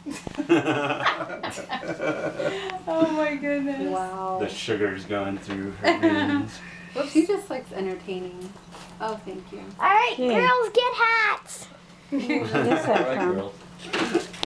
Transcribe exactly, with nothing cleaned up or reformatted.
Oh my goodness. Wow. The sugar's going through her veins. Well, she just likes entertaining. Oh, thank you. All right, Yeah. girls, get hats. Yes, All right, I girls.